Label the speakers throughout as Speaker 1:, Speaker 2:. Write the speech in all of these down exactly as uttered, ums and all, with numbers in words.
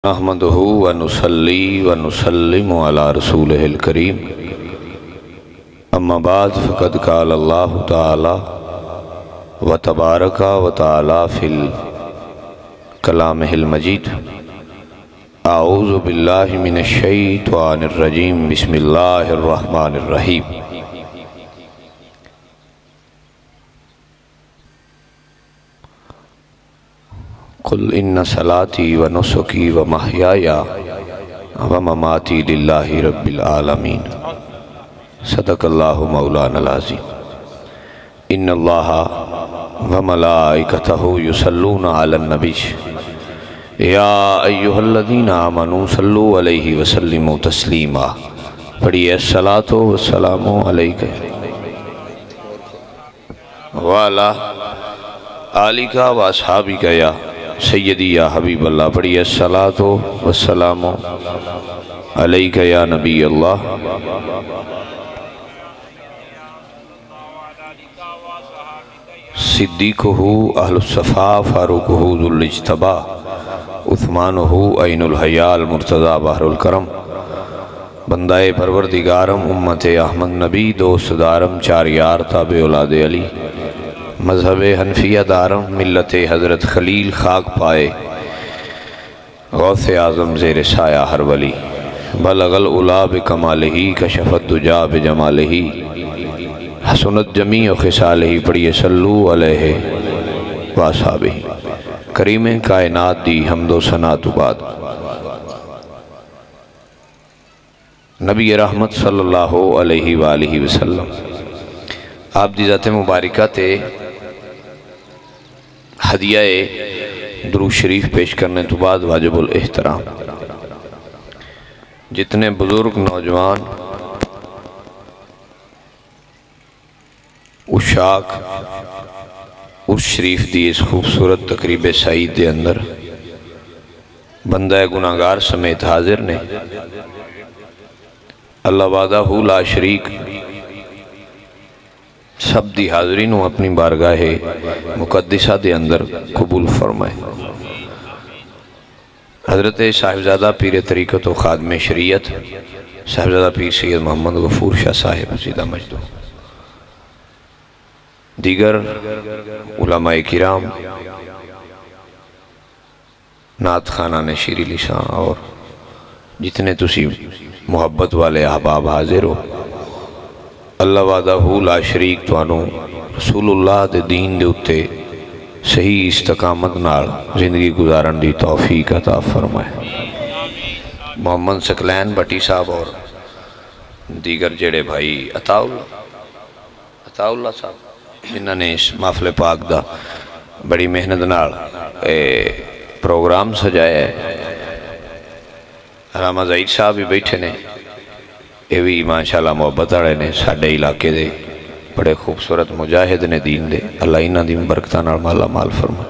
Speaker 1: نحمدہ ونصلی ونسلم علی رسولہ الکریم اما بعد فقد قال اللہ تعالی وتبارک وتعالی فی کلامہ المجید اعوذ باللہ من الشیطان الرجیم بسم اللہ الرحمن الرحیم قل ان صلاتی و نسکی و محیای و مماتی للہ رب العالمین صدق اللہ مولانا العظیم ان اللہ و ملائکتہ یصلون علی النبی یا ایہا الذین آمنوا صلو علیہ وسلموا تسلیما پڑھئے الصلاۃ والسلام علیکہ وعلی آلک و اصحابک یا سیدی یا حبیب اللہ پڑھئے الصلاۃ والسلام علیکہ یا نبی اللہ صدیقہ اہل الصفا فاروقہ ذو الاجتبا عثمانہ عین الحیاء المرتضی بحر الکرم بندہ پروردگارم امت احمد نبی دوست دارم چار یار تابع اولاد علی مذہب حنفیہ دارم ملت حضرت خلیل خاک پائے غوث اعظم زیر سایہ ہر ولی بلغ العلا بکمالہ کشف الدجا بجمالہ حسنت جمیع خصالہ پڑھئے صلو علیہ واصحابہ کریم کائنات دی حمد و ثنا تو بعد نبی رحمت صلی اللہ علیہ وآلہ وسلم آپ دی ذات مبارکہ تے ہدیہ درود شریف پیش کرنے تو بعد واجب الاحترام جتنے بزرگ نوجوان اشاق اس شریف دی اس خوبصورت تقریب سعید دے اندر بندہ گناہگار سمیت حاضر نے اللہ وعدہ لا شریک سب دی حاضرین اپنی بارگاہ مقدسہ دے اندر قبول فرمائے حضرت صاحبزادہ پیر طریقت و خادم شریعت صاحبزادہ پیر سید محمد غفور شاہ صاحب سیدہ مجدو دیگر علماء کرام نعت خانہ شیری لسان اور جتنے تسی محبت والے احباب حاضر ہو اللہ وعدہ لا شریک توانو رسول اللہ دے دین دے اتے صحیح استقامت نال زندگی گزارن دی توفیق عطا فرمائے محمد سکلین بٹی صاحب اور دیگر جڑے بھائی عطا اللہ عطا اللہ صاحب جنہوں نے اس محفل پاک دا بڑی محنت نال پروگرام سجایا ہے رحمہ زہید صاحب بھی بیٹھے نے یہ بھی ماشاءاللہ محبت آڑے نے ساڑھے علاقے دے بڑے خوبصورت مجاہد نے دین دے اللہ انہاں دی برکتہ نال مالا مال فرما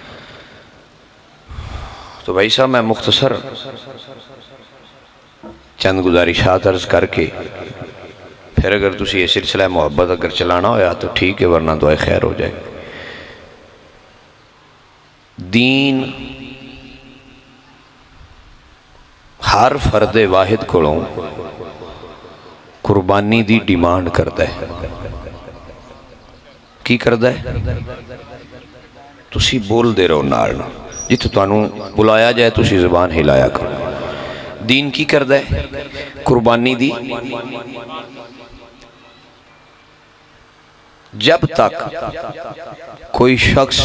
Speaker 1: تو بھائی صاحب میں مختصر چند گزارشات عرض کر کے پھر اگر تسی یہ سلسلہ محبت اگر چلانا ہویا تو ٹھیک ہے ورنہ دعائے خیر ہو جائے دین ہر فرد واحد کھڑوں قربانی دی ڈیمانڈ کرتا ہے کی کرتا ہے تسی بول دے رہو نارنا جتو توانو بلایا جائے تسی زبان ہلایا کرو دین کی کرتا ہے قربانی دی جب تک کوئی شخص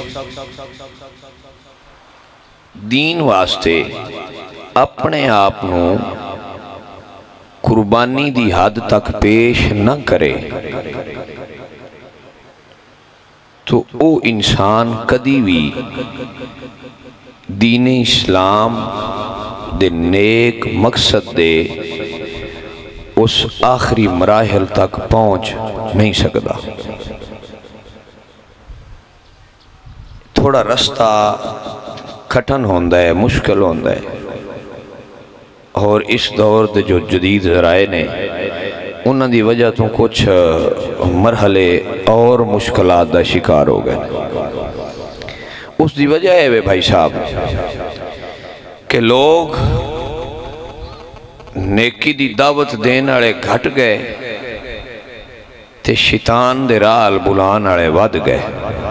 Speaker 1: دین واسطے اپنے آپنوں قربانی دی حد تک پیش نہ کرے تو او انسان کدی بھی دین اسلام دے نیک مقصد دے اس آخری مراحل تک پہنچ نہیں سکتا تھوڑا رستہ کھٹن ہوندہ ہے مشکل ہوندہ ہے اور اس دور دے جو جدید ذرائع نے انہاں دی وجہ تو کچھ مرحلے اور مشکلات دا شکار ہو گئے اس دی وجہ ہے بھائی صاحب کہ لوگ نیکی دی دعوت دین والے گھٹ گئے تے شیطان دے رال بلان والے ود گئے.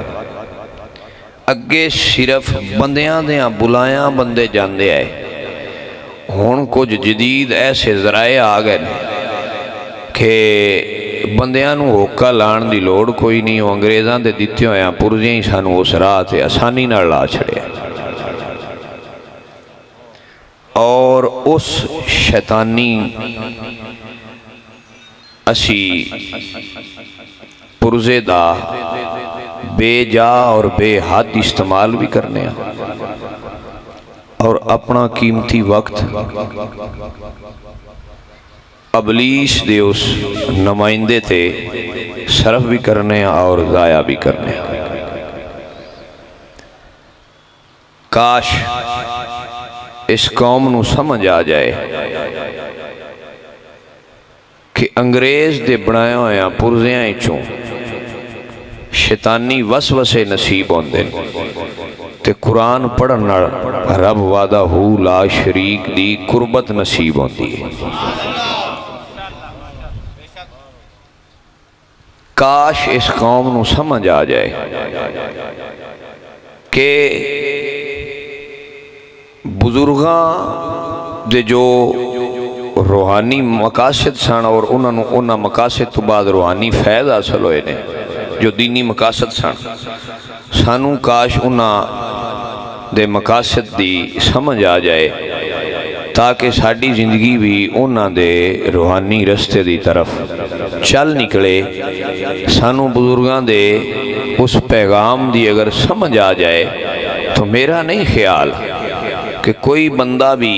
Speaker 1: اگے صرف بندیاں دیاں بلایاں بندے جاندے آئے، ہون کچھ جدید ایسے ذرائع آ گئے کہ بندیاں نو ہوکا لان دی لوڑ کوئی نہیں، ہو انگریزاں دے دیتے ہوئے ہیں پرزیاں ہی سانو اس راہ تے آسانی نہ لا چھڑے. اور اس شیطانی اسی پرزے دا بے جا اور بے حد استعمال بھی کرنے ہیں اور اپنا قیمتی وقت ابلیس دے اس نمائندے تے صرف بھی کرنے ہیں اور ضائع بھی کرنے ہیں. کاش اس قوم نو سمجھ آ جائے کہ انگریز دے بنایا ہویا پرزیاں چوں شیطانی وسوسے نصیب ہوندے تے قرآن پڑھن رب وعدہ ہو لا شریک دی قربت نصیب ہوندی ہے. کاش اس قوم نو سمجھ آ جائے کہ بزرگاں دے جو روحانی مقاصد سن اور انہوں نے انہاں مقاصد تو بعد روحانی فیض حاصل ہوئے نے جو دینی مقاصد سن، سانو کاش انہاں دے مقاصد دی سمجھ آ جائے تاکہ ساڑی زندگی بھی انہاں دے روحانی رستے دی طرف چل نکلے. سانو بزرگاں دے اس پیغام دی اگر سمجھ آ جائے تو میرا نہیں خیال کہ کوئی بندہ بھی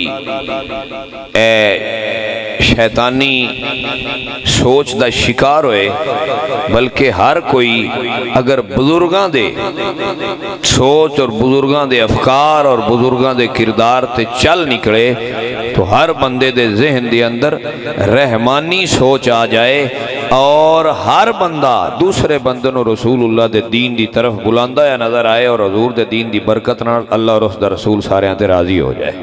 Speaker 1: اے شیطانی سوچ دا شکار ہوئے، بلکہ ہر کوئی اگر بزرگاں دے سوچ اور بزرگاں دے افکار اور بزرگاں دے کردار تے چل نکلے تو ہر بندے دے ذہن دے اندر رحمانی سوچ آ جائے اور ہر بندہ دوسرے بندے نو رسول اللہ دے دین دی طرف بلاندہ یا نظر آئے اور حضور دے دین دی برکت نہ اللہ اور اس دا رسول سارے آتے راضی ہو جائے.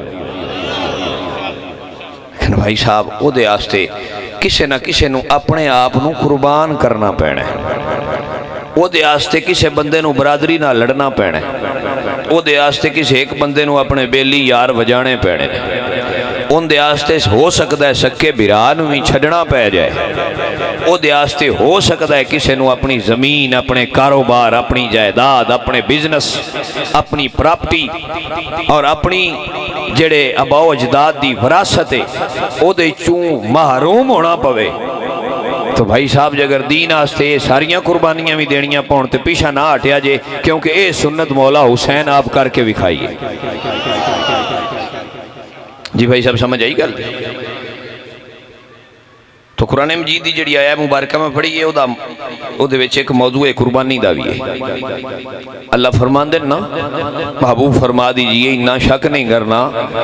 Speaker 1: لیکن بھائی صاحب او دے آستے کسے نہ کسے نو اپنے آپ نو قربان کرنا پینے، او دے آستے کسے بندے نو برادری نہ لڑنا پینے، او دے آستے کسے ایک بندے نو اپنے بیلی یار وجانے پینے، ان دے آستے ہو سکتا ہے سکے بیران میں چھڑنا پہ جائے، او دے آستے ہو سکتا ہے کسے نو اپنی زمین، اپنے کاروبار، اپنی جائیداد، اپنے بزنس، اپنی پراپٹی اور اپنی جڑے اباؤ اجداد دی وراثت ہے او دے چون محروم ہونا پوے. تو بھائی صاحب جگر دین آستے ساریاں قربانیاں بھی دینیاں پونتے پیچھا نہ ہٹیا جے، کیونکہ اے سنت مولا حسین آپ کر کے بکھائیے. جی بھائی صاحب سمجھ آئی گل؟ تو قرآن مجید دی جڑی آیا مبارکہ میں پڑھی ہے او دے وچ ایک موضوع قربانی دا بھی ہے. اللہ فرمان دے نا محبوب فرما دیجئے اتنا شک نہیں کرنا،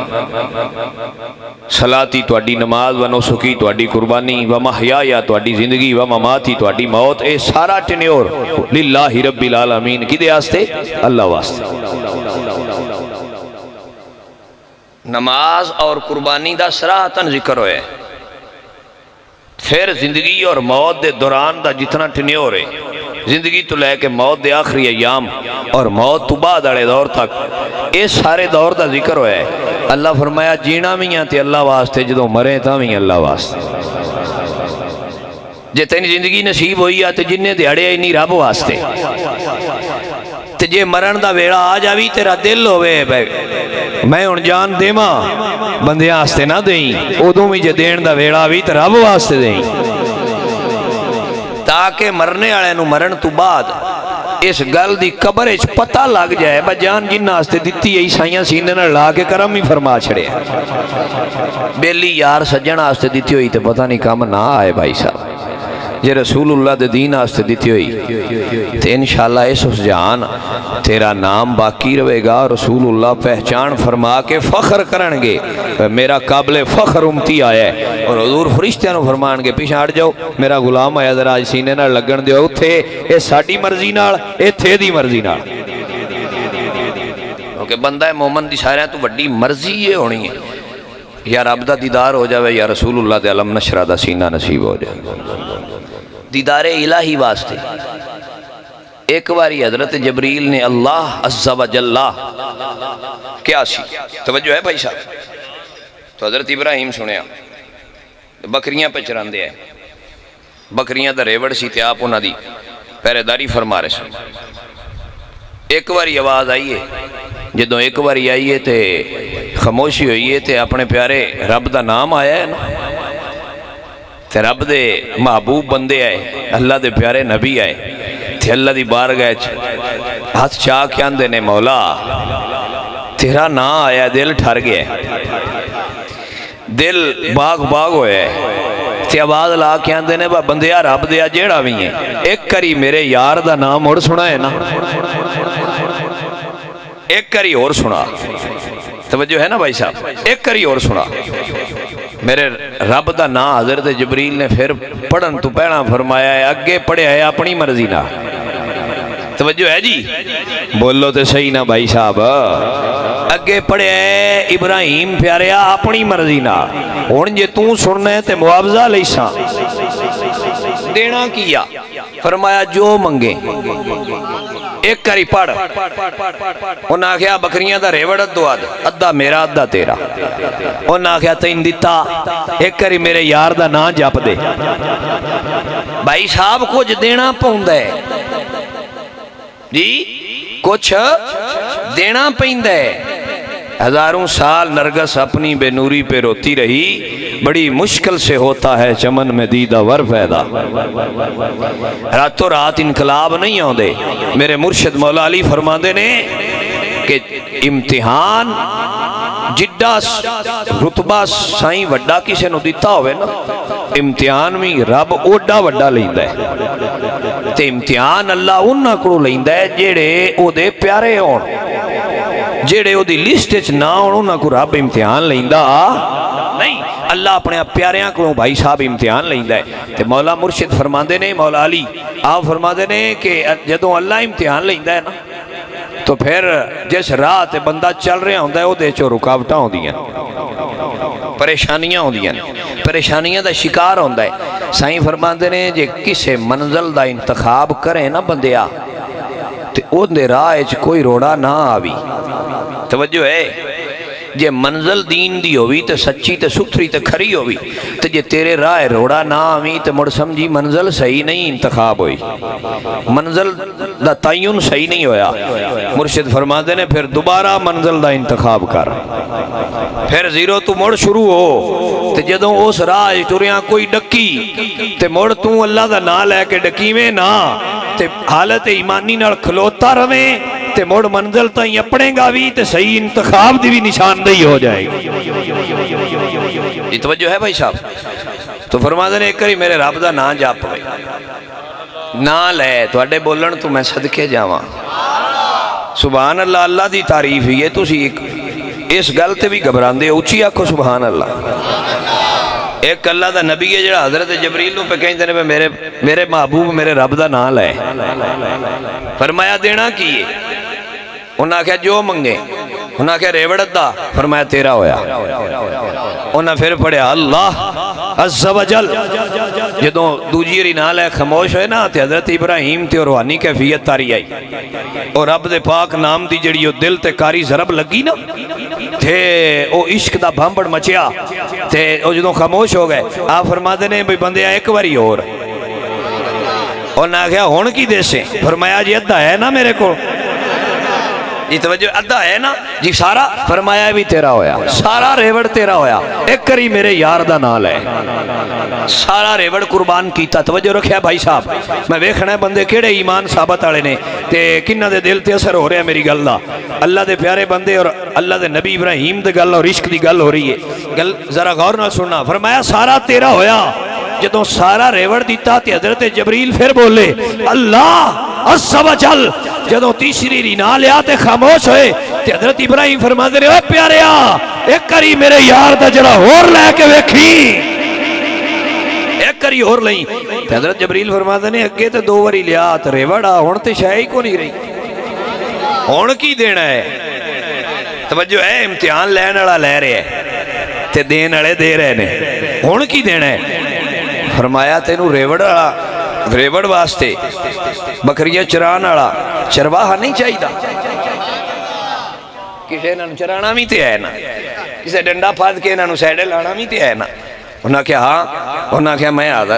Speaker 1: صلاتی تواڈی نماز و نسکی تواڈی قربانی و محیا تواڈی زندگی و مماتی تواڈی موت، اے سارا ٹنیور للہ رب العالمین کی دے آستے اللہ واسطے. نماز اور قربانی دا صراحتاً ذکر ہوئے، پھر زندگی اور موت دے دوران دا جتنا ٹنیور ہے، زندگی تو لے کے موت دے آخری ایام اور موت تو بعد آڑے دور تک اس سارے دور دا ذکر ہوئے. اللہ فرمایا جینا بھی ہیں تے اللہ واسطے، جدو مرے تا بھی اللہ واسطے. جے تینی زندگی نصیب ہوئی ہے تے جننے دیڑے ہی نہیں رب واسطے، تے جے مرن دا ویڑا آ جاوی تیرا دل ہوئے میں ان جان دے ماں بندے آستے نہ دیں، ادھوں بھی جے دین دا ویڑا بھی تے رب واسطے دیں، تاکہ مرنے آلے نو مرن تو بعد اس گل دی قبر اچ پتہ لگ جائے با جان جن آستے دیتی ہے عیسائیاں سینے نہ لا کے کرم ہی فرما چھڑے. بیلی یار سجن آستے دیتی ہوئی تے پتہ نہیں کام نہ آئے بھائی صاحب. جے رسول اللہ دے دین آستے دیتی ہوئی تے انشاءاللہ اس اس جہان تیرا نام باقی رہے گا. رسول اللہ پہچان فرما کے فخر کرنگے میرا قابل فخر امتی آیا ہے، اور حضور فرشتیاں فرمان گے پیچھے ہٹ جاؤ میرا غلام آیا در آج سینے نہ لگن دیو، تھے اے ساڑی مرضی نال اے تھے دی مرضی نال. کیونکہ بندہ مومن دی سارے تو بڑی مرضی یہ ہونی ہے یا رب دا دیدار ہو جاوے یا رسول اللہ دے علم نشرہ دا سینہ نصیب ہو جائے. دیدار الہی واسطے ایک باری حضرت جبریل نے اللہ عز و جلہ کیا سی توجہ ہے بھائی صاحب. تو حضرت ابراہیم سنیا بکریاں پہ چران دے ہیں بکریاں دا ریوڑ سی تے آپ انہا دی پہرے داری فرما رہے سن. ایک باری آواز آئیے جدوں ایک باری آئیے تے خاموشی ہوئیے تے اپنے پیارے رب دا نام آیا ہے نا تے رب دے محبوب بندے آئے اللہ دے پیارے نبی آئے تے اللہ دی بارگاہ ہاتھ چاہ کے اندے نے مولا تیرا نا آیا دل ٹھر گیا ہے دل باغ باغ ہویا ہے تے آواز لا کے اندے نے بندیا رب دیا جیڑا بھی ہیں ایک کری میرے یار دا نام اور سنا ہے نا ایک کری اور سنا توجہ ہے نا بھائی صاحب ایک کری اور سنا میرے رب دا نا حضرت جبریل نے پھر پڑھن تو پہنا فرمایا ہے اگے پڑھے ہے اپنی مرضی نہ توجہ ہے جی بولو تے صحیح نہ بھائی صاحب اگے پڑھے ہے ابراہیم پیاریا اپنی مرضی نہ ہون جے تو سننے تے معاوضہ لیساں دینا کیا فرمایا جو منگے ایک کری پڑھ انہاں آخیا بکریاں دا ریوڑت دو ادھا میرا ادھا تیرا انہاں آخیا تین دیتا ایک کری میرے یار دا نا جاپ دے بھائی صاحب کچھ دینا پہندہ ہے جی کچھ دینا پہندہ ہے ہزاروں سال نرگس اپنی بے نوری پہ روتی رہی بڑی مشکل سے ہوتا ہے چمن میں دیدہ ور پیدا راتوں رات انقلاب نہیں ہوں دے میرے مرشد مولا علی فرما دے نے کہ امتحان جڈا رتبہ سائیں وڈا کسے نو دیتا ہوئے نا امتحان میں رب اوڈا وڈا لیندہ ہے تے امتحان اللہ انہا کرو لیندہ ہے جیڑے او دے پیارے ہون جیڑے او دی لسٹ نہ انہاں کو رب امتحان لیندہ نہیں اللہ اپنے پیاریاں کو بھائی صاحب امتحان لیندہ ہے تے مولا مرشد فرماندے نے مولا علی آپ فرماندے نے کہ جدوں اللہ امتحان لیندہ ہے نا تو پھر جس راہ تے بندہ چل رہا ہوندہ ہے او دے چو رکاوٹاں ہوندی ہیں پریشانیاں ہوندی ہیں پریشانیاں دا شکار ہوندہ ہے سائیں فرماندے نے جے کسے منزل دا انتخاب کریں نا بندیا تے او دے راہ اچ کوئی روڑا نہ آوی توجہ ہے جے منزل دین دی ہوئی تے سچی تے ستھری تے کھری ہوئی تے جے تیرے راہ روڑا نہ آوی تے مڑ سمجھی منزل صحیح نہیں انتخاب ہوئی منزل دا تعین صحیح نہیں ہویا مرشد فرما دے نے پھر دوبارہ منزل دا انتخاب کر پھر زیرو تو مڑ شروع ہو تے جدوں اس راہ ٹریاں کوئی ڈکی تے مڑ تو اللہ دا نا لے کے ڈکی میں نا تے حالت ایمانی نال کھلوتا رویں تے موڑ منزل تائیں اپنے گا بھی تے صحیح انتخاب دی بھی نشاندہی ہو جائے گی یہ توجہ ہے بھائی صاحب تو فرما دے نے ایک کری میرے رب دا نا جا پوئے نا لے تو اڈے بولن تو میں صدقے جاواں سبحان اللہ اللہ دی تعریف ہی ہے تو اسی اس گلتے بھی گھبران دے اچھی آکھو سبحان اللہ ایک اللہ دا نبی ہے جڑا حضرت جبریل پہ کہیں دینے پہ میرے میرے محبوب میرے رب دا نا لے فرمایا دینا کیے انہاں کہا جو منگے انہاں کہا ریوڑت دا فرمایا تیرا ہویا انہاں پھر پڑھیا اللہ عز و جل جدوں دوجیری نال ہے خاموش ہوئے نا تے حضرت ابراہیم تے روحانی کیفیت تاری آئی اور رب دے پاک نام دی جڑی دل تے کاری ضرب لگی نا تھے او عشق دا بھامبڑ مچیا تے او جدوں خاموش ہو گئے آپ فرما دینے بھئی بندے ایک باری اور انہاں کہا ہون کی دے سے فرمایا جی ادھا ہے نا میرے کو جی توجہ ادھا ہے نا جی سارا فرمایا بھی تیرا ہویا سارا ریوڑ تیرا ہویا ایک کری میرے یار دا نال ہے سارا ریوڑ قربان کیتا توجہ رکھیا بھائی صاحب میں ویکھنا ہے بندے کیڑے ایمان ثابت آلے نے تے کنہ دے دل تے اثر ہو رہے ہیں میری گل دا اللہ دے پیارے بندے اور اللہ دے نبی ابراہیم دے گل اور عشق دی گل ہو رہی ہے گل ذرا غور نہ سننا فرمایا سارا تیرا ہویا جدوں سارا ریوڑ دیتا تے حضرت جبریل پھر بولے اللہ عز و جل جدوں تیسری رینا لیا تے خاموش ہوئے تے حضرت ابراہیم فرما دے رہے اے پیاریا ایک کری میرے یار دا جڑا اور لے کے ویکھی ایک کری اور لئی تے حضرت جبریل فرما دے نے اگے تے دو وری لیا تے ریوڑا ہون تے شاہ ہی کو نہیں رہی ہون کی دینا ہے توجہ ہے، امتحان لین والا لے رہے ہیں تے دین والے دے رہے نے، ہن کی دینا ہے؟ فرمایا تینوں ریوڑ والا ریوڑ واسطے بکریاں چران والا چرواہا نہیں چاہیے، کسے انہوں چرانا بھی تے ہے نا، کسے ڈنڈا پھاد کے انہوں سیڈے لانا بھی تے ہے نا۔ انہاں کہا ہاں، انہاں کہا میں حاضر،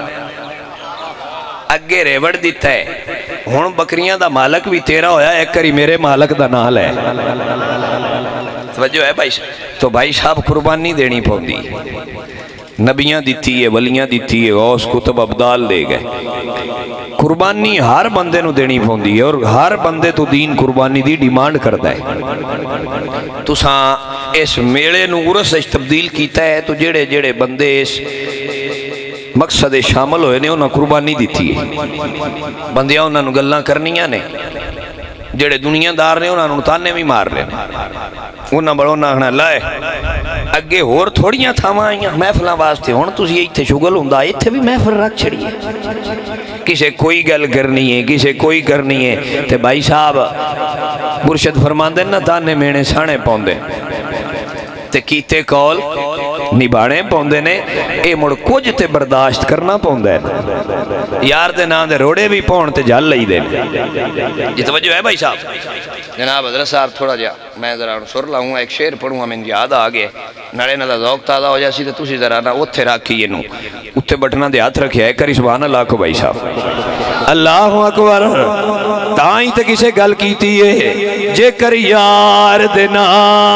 Speaker 1: اگے ریوڑ دیتا ہے، ہن بکریاں دا مالک بھی تیرا ہویا، ایک کری میرے مالک دا نال ہے۔ توجہ ہے بھائی، تو بھائی صاحب قربانی دینی پوندی، نبیاں دیتی ہے، ولیاں دیتی ہے، غوث کتب ابدال دے گئے، قربانی ہر بندے نو دینی پوندی ہے، اور ہر بندے تو دین قربانی دی ڈیمانڈ کرتا ہے۔ تو ساں اس میلے نو عرس اچ تبدیل کیتا ہے، تو جڑے جڑے بندے اس مقصد شامل ہوئے نے انہاں قربانی دیتی ہے، بندیاں انہاں نو گلاں کرنیاں نے، جڑے دنیا دار نے انہاں نو تانے بھی مار رہے ہیں، انہاں بڑوں نہ آخنا لائے اگے ہور تھوڑیاں تھاواں آئیاں محفلاں واسطے، ہن تسی ایتھے شغل ہوندا ایتھے بھی محفل رکھ چھڑیے، کسے کوئی گل کرنی ہے، کسے کوئی کرنی ہے، تے بھائی صاحب مرشد فرماندے نہ تانے مینے سانے پوندے تے کیتے کول نبانے پوندے نے، اے مڑ کچھ تے برداشت کرنا پوندے نے، یار دے نام دے روڑے بھی پون تے جل لئی دے۔ یہ توجہ ہے بھائی صاحب؟ جناب حضرت صاحب تھوڑا جا میں ذرا سر لاؤں، ایک شعر پڑھوں، ہمیں یاد آگئے نڑے نہ دا ذوق تازہ ہو جاسی تے تسی ذرا نہ اتھے راکھی یہ نو اتھے بٹنا دے ہاتھ رکھیا ہے، کری سبحان اللہ کو بھائی صاحب، اللہ اکبر۔ تائیں تے کسے گل کیتی ہے، جے کر یار دینا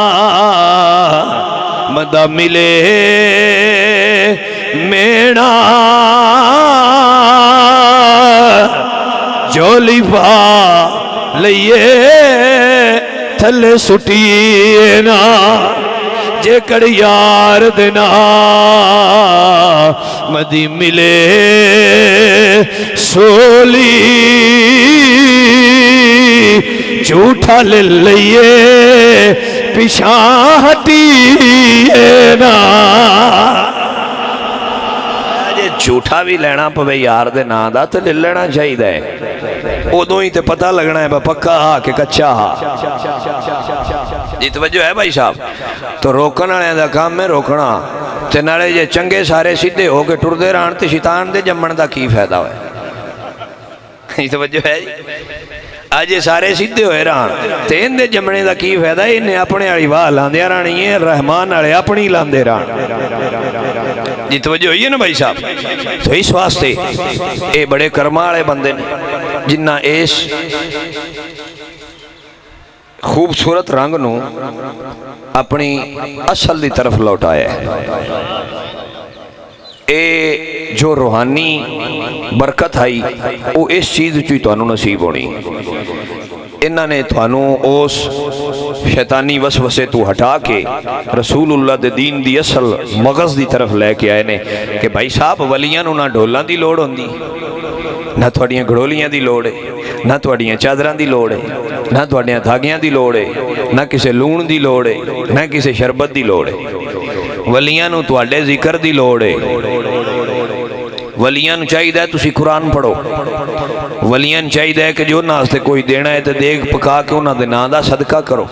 Speaker 1: مدہ ملے مینا جولی پا لئیے تھلے سٹینا، جے کڑ یار دینا مدی ملے سولی جھوٹا لے لئیے پیشاں ہٹیے نا، جے جھوٹا بھی لینا پوے یار دے نا دا تو لے لینا چاہی دے، ادوں ہی تے پتہ لگنا ہے پکا ہا کہ کچا ہا۔ جی توجہ ہے بھائی صاحب؟ تو روکنا ہے دا کام میں روکنا، تے نالے جے چنگے سارے سیدھے ہو کے ٹر دے رہن تے شیطان دے جمن دا کی فائدہ ہوئے؟ جی توجہ ہے؟ آج سارے سیدھے ہوئے رہن تے ان دے جمنے دا کی فائدہ، انہیں اپنے آڑی واہ لاندے رہنی ہے، رحمان آڑے اپنی لاندے رہن۔ جی توجہ ہوئی ہے نا بھائی صاحب؟ تو اس واسطے اے بڑے کرما والے بندے نے جنہ اس خوبصورت رنگ نو اپنی اصل دی طرف لوٹایا ہے۔ اے جو روحانی برکت آئی وہ اس چیز چوئی توانو نصیب ہونی، انہاں نے توانو اس شیطانی وسوسے تو ہٹا کے رسول اللہ دے دین دی اصل مغز دی طرف لے کے آئے نے کہ بھائی صاحب ولیاں نو نہ ڈھولاں دی لوڑ ہوندی، نہ تھوڑیاں گھڑولیاں دی لوڑ ہے، نہ تھوڑیاں چادراں دی لوڑ ہے، نہ تھوڑیاں دھاگیاں دی لوڑ ہے، نہ کسے لون دی لوڑ ہے، نہ کسے شربت دی لوڑ ہے، ولیاں نو تواڈے ذکر دی لوڑ ہے، ولیاں نو چاہیے ہے تسی قرآن پڑھو، ولیاں نو چاہیے ہے کہ جو ناستے کوئی دینا ہے تو دیکھ پکا کے انہاں دے نام دا صدقہ کرو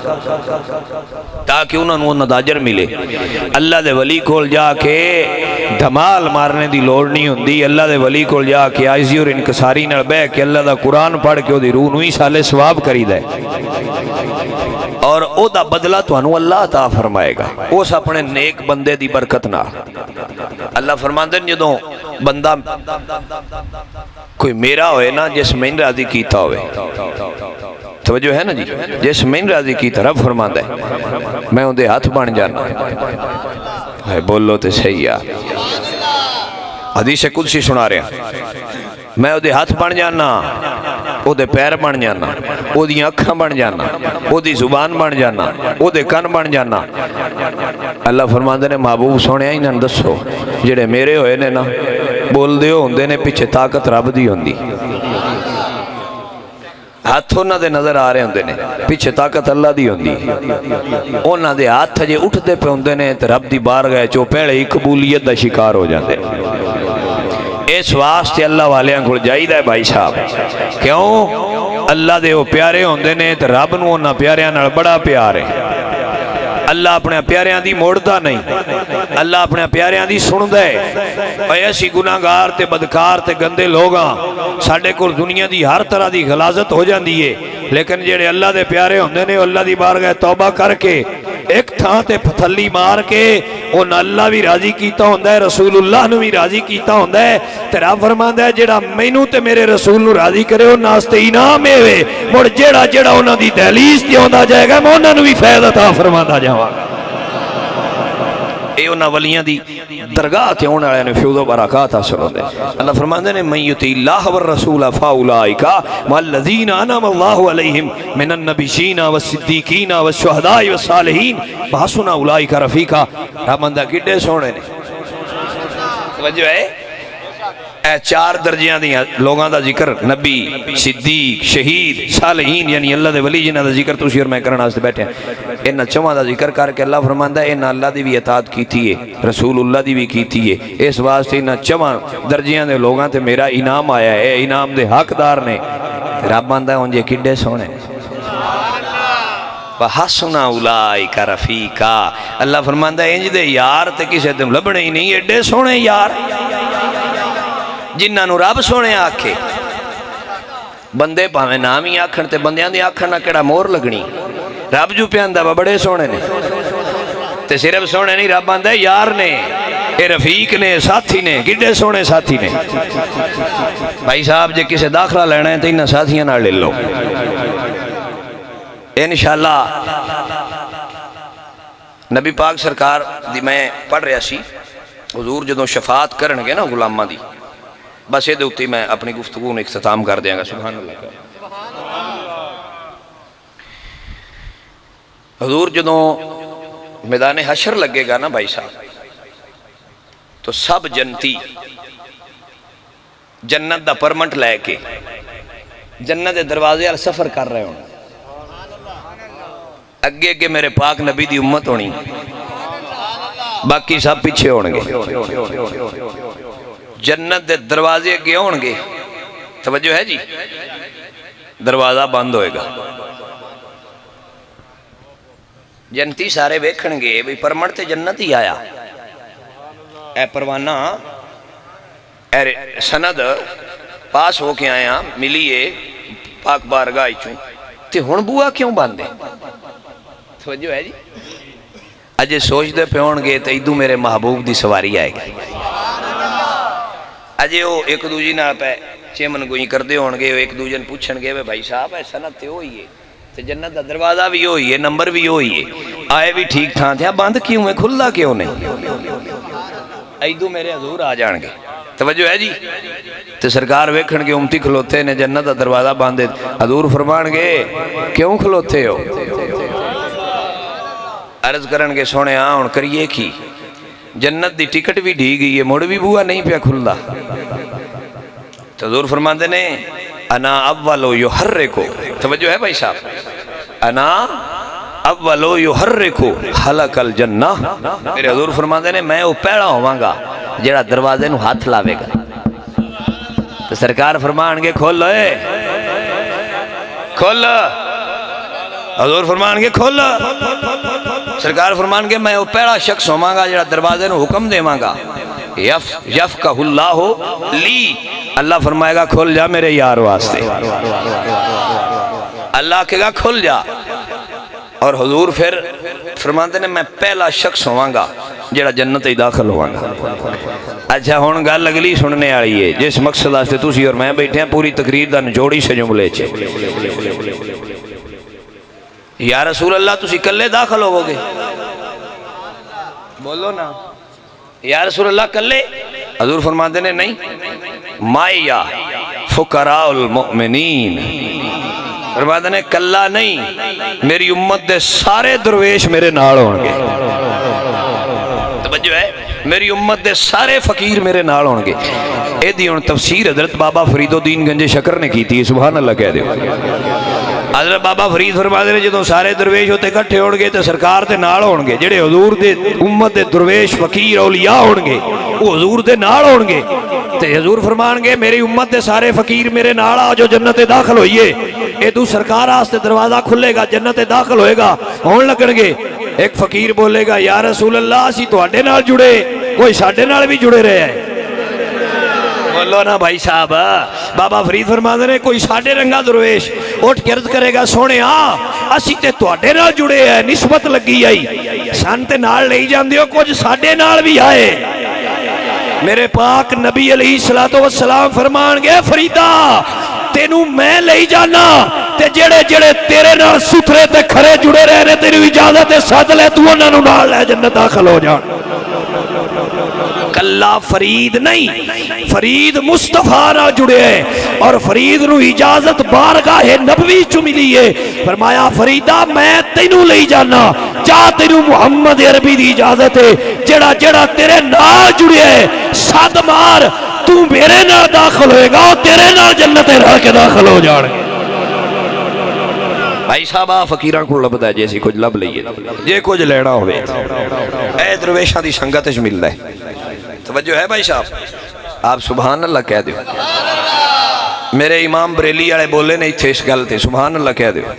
Speaker 1: تاکہ انہاں نو انہاں دا اجر ملے۔ اللہ دے ولی کول جا کے دھمال مارنے دی لوڑ نہیں ہوندی، اللہ دے ولی کول جا کے عاجزی اور انکساری نال بہ کے اللہ دا قرآن پڑھ کے او دی روح نو ہی سالے ثواب کری دے، اور او دا بدلہ توانو اللہ عطا فرمائے گا اس اپنے نیک بندے دی برکت نہ۔ اللہ فرماندے جدوں بندہ کوئی میرا ہوئے نا جس میں راضی کیتا ہوئے، توجہ ہے نا جی، جس میں راضی کیتا رب فرماندہ ہے میں ان دے ہاتھ بن جانا، بولو تے صحیح ہے، حدیث قدسی سنا رہے ہیں، میں او دے ہاتھ بن جانا، او دے پیر بن جانا، او دی اکھاں بن جانا، او دی زبان بن جانا، او دے کن بن جانا۔ اللہ فرماندے نے محبوب سونے ہی نہ دسو جڑے میرے ہوئے نے نا بول دے ہوندے نے پیچھے طاقت رب دی ہوندی، ہاتھ انہاں دے نظر آ رہے ہوندے نے پیچھے طاقت اللہ دی ہوندی، انہاں دے ہاتھ جے اٹھتے پہ ہوندے نے تے رب دی بار گئے چو پہلے ہی قبولیت دا شکار ہو جاندے۔ اس واسطے اللہ والیاں کو جائیدہ ہے بھائی صاحب، کیوں اللہ دے وہ پیارے ہوندے نے تے رب نو انہاں پیاریاں نال بڑا پیار ہے اللہ اپنے پیاریاں دی موڑدا نہیں اللہ اپنے پیاریاں دی سندا ہے اے ایسی گناہگار تے بدکار تے گندے لوگاں ساڈے کول دنیا دی ہر طرح دی غلاظت ہو جاندی ہے لیکن جڑے اللہ دے پیارے ہوندے نے اللہ دی بارگاہ توبہ کر کے ایک تھاں تے پتھلی مار کے ان اللہ بھی راضی کیتا ہوندا ہے رسول اللہ نو بھی راضی کیتا ہوندا ہے تے رب فرماندا ہے جڑا مینوں تے میرے رسول نو راضی کرے او ناستے انعام ہے مڑ جڑا جڑا انہاں دی دہلیز تے ہوندا جائے گا میں انہاں نو بھی فیض عطا فرماندا جاواں گا اے انہاں ولیاں دی درگاہ تے ہونے والے نے فیوز و برکات حاصل ہوندے اللہ فرماندے نے من یطع اللہ والرسول فاولئک مع الذین انعم اللہ علیہم من النبیین والصدیقین والشہداء والصالحین وحسن اولئک رفیقا رب بندہ کڈے سونے نے توجہ ہے اے چار درجیاں دیاں لوگاں دا ذکر نبی صدیق شہید صالحین یعنی اللہ دے ولی جنہاں دا ذکر تسی اور میں کرنا واسطے بیٹھے ہیں انہاں چواں دا ذکر کر کے اللہ فرماندا ہے انہاں اللہ دی بھی اطاعت کیتی ہے رسول اللہ دی بھی کیتی ہے اس واسطے انہاں چواں درجیاں دے لوگاں تے میرا انعام آیا ہے اے انعام دے حقدار نے رب بندہ ہن جے کڈے سونے وحسن اولئک رفیقا اللہ فرماندا ہے انج دے یار تے کسے تے لبنے ہی نہیں ایڈے سونے یار جنہاں نو رب سونے آکھے بندے پاویں نام ہی آکھن تے بندیاں دی آکھن نہ کیڑا مور لگنی رب جو پیاندا وا بڑے سونے نے تے صرف سونے نہیں رب آندا ہے یار نے اے رفیق نے ساتھی نے کڈے سونے ساتھی نے بھائی صاحب جے کسے داخلہ لینا ہے تے انہاں ساتھیاں نال لے لو انشاءاللہ نبی پاک سرکار دی میں پڑھ رہا سی حضور جدوں شفاعت کرنگے نا غلاماں دی بس یہ دوتی میں اپنی گفتگو نے اختتام کر دیا گا سبحان اللہ حضور جدوں میدان حشر لگے گا نا بھائی صاحب تو سب جنتی جنت دا پرمنٹ لے کے جنت دے دروازے اور سفر کر رہے ہوں اگے کے میرے پاک نبی دی امت ہونی باقی سب پیچھے ہونگے جنت دے دروازے اگے ہونگے توجہ ہے جی دروازہ بند ہوئے گا جنتی سارے ویکھنگے بھی پرمٹ تے جنت ہی آیا اے پروانہ اے سند پاس ہو کے آیا ملیے پاک بارگاہ چوں تے ہن بوا کیوں باندھے توجہ ہے جی اجے سوچ دے پہ ہونگے تے ایدو میرے محبوب دی سواری آئے گی اجے وہ ایک دوجی نہ پہ چیمن گوئی کر دے ہونگے ایک دوجن پوچھن گے بھائی صاحب ہے سنت تے ہوئی ہے تے جنت دا دروازہ بھی ہوئی ہے نمبر بھی ہوئی ہے آئے بھی ٹھیک تھا تھا بند کیوں ہے کھلا کیوں نہیں ایدو میرے حضور آ جان گے توجہ ہے جی تے سرکار ویکھن کے امتی کھلوتے نے جنت دا دروازہ باندھے حضور فرمان گے کیوں کھلوتے ہو عرض کرن کے سونے آن کریے کی جنت دی ٹکٹ بھی ڈھی گئی ہے موڑ بھی بوا نہیں پیا کھلدا تو حضور فرماندے نے انا اولو یحرکو توجہ ہے بھائی صاحب انا اولو یحرکو حلق الجنہ میرے حضور فرماندے نے میں وہ پہلا ہوں گا جڑا دروازے نو ہاتھ لاوے گا تو سرکار فرمان گے کھول لے کھول حضور فرمان گے کھول سرکار فرمان گے میں وہ پہلا شخص ہوں گا جڑا دروازے نو حکم دے مانگا یف یفقہ اللہ لی اللہ فرمائے گا کھل جا میرے یار واسطے اللہ کہے گا کھل جا اور حضور پھر فرماتے نے میں پہلا شخص ہوں گا جڑا جنت ہی داخل ہوں گا اچھا ہون گل اگلی سننے آئی ہے جس مقصد آستے تُسی اور میں بیٹھے ہیں پوری تقریر دا نجوڑی سے جملے چھے یا رسول اللہ تُسی کلے داخل ہو گے بولو نا یا رسول اللہ کلے حضور فرماتے نے نہیں مائیا فقراء المؤمنین فرماتے نے کلہ نہیں میری امت دے سارے درویش میرے نال ہونگے توجہ ہے میری امت دے سارے فقیر میرے نال ہونگے اے دی ان تفسیر حضرت بابا فرید الدین گنج شکر نے کی تھی سبحان اللہ کہہ دے حضرت بابا فرید فرماتے نے جدوں سارے درویش ہوتے کٹھے ہونگے تے سرکار دے نال ہونگے جڑے حضور دے امت دے درویش فقیر اولیاء ہونگے وہ حضور دے نال ہونگے تے حضور فرمان گے میری امت دے سارے فقیر میرے نال آ جو جنت داخل ہوئیے ادو سرکار آستے دروازہ کھلے گا، جنت داخل ہوئے گا، ہون لگن گے۔ ایک فقیر بولے گا یا رسول اللہ اسی تو اڈے نال جڑے، کوئی ساڈے نال بھی جڑے رہے ہیں۔ بولو نا بھائی صاحب، بابا فرید فرماتے ہیں کوئی ساڈے رنگا درویش اٹھ کے عرض کرے گا سونے ہاں اسی تے تواڈے نال جڑے ہیں، نسبت لگی آئی سن تے نال لئی جاندے ہو، کچھ ساڈے نال بھی آئے۔ میرے پاک نبی علیہ السلام فرمان گے فریدہ تینوں میں لئی جانا تے جڑے جڑے تیرے نال ستھرے تے کھرے جڑے رہنے تیری اجازت ساتھ لے تو انہاں نوں نال لے جنت داخل ہو جان۔ کلا فرید نہیں، فرید مصطفیٰ نہ جڑے ہیں، اور فرید نو اجازت بارگاہ نبوی چو ملی ہے۔ فرمایا فریدہ میں تینوں لئی جانا، جا تینوں محمد عربی دی اجازت ہے، جڑا جڑا تیرے نال جڑے ہیں ساتھ مار، تو میرے نال داخل ہوئے گا اور تیرے نال جنت رہ کے داخل ہو جانے۔ بھائی صاحب فقیران کو لب دا جیسی کچھ لب لئیے جے کچھ لینا ہوئے اے درویشان دی سنگتش مل رہے توجہ ہے بھائی صاحب؟ آپ سبحان اللہ کہہ دیو۔ میرے امام بریلی آڑے بولے نہیں تھے اس گل تھے، سبحان اللہ کہہ دیو۔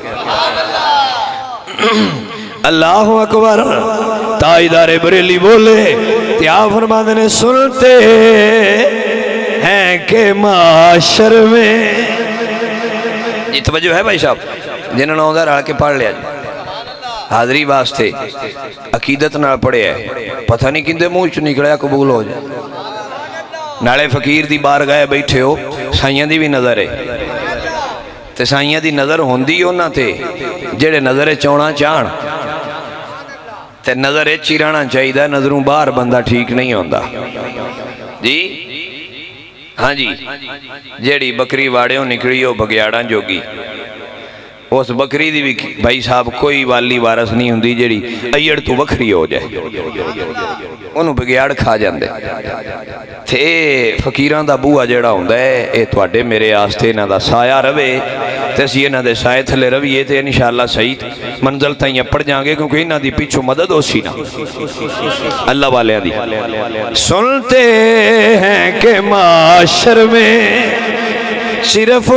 Speaker 1: اللہ اکبر تائیدار بریلی بولے تیا فرما دینے سنتے ہیں کہ معاشر میں، یہ توجہ ہے بھائی صاحب؟ جنہوں نے ادھر آ کے پڑھ لیا جی حاضری واسطے عقیدت نہ پڑھے ہے، پتہ نہیں کندے منہ چ نکلیا قبول ہو جائے۔ نالے فقیر دی بار گئے بیٹھے ہو، سائیاں دی بھی نظر ہے تے سائیاں دی نظر ہوندی ہو نہ تے جڑے نظر چونا چاہن تے نظر چیرانا چاہی دا، نظروں باہر بندہ ٹھیک نہیں ہوندا جی۔ ہاں جی جیڑی بکری واڑیوں نکڑی ہو بگیاڑاں جوگی، اس بکری دی بھی بھائی صاحب کوئی والی وارث نہیں ہوندی جیڑی ایڑ تو بکری ہو جائے، انہوں بگیاڑ کھا جاندے تھے۔ فقیران دا بوہ جیڑا ہوندہ ہے اے تواڈے میرے آستے نہ دا سایہ روے تے اسی نہ دے سائے تھلے رویے تے انشاءاللہ صحیح منزل تائیں پڑ جائیں گے، کیونکہ انہاں دی پیچھو مدد ہو سی نا اللہ والے دی۔ سنتے ہیں کہ معاشر میں صرف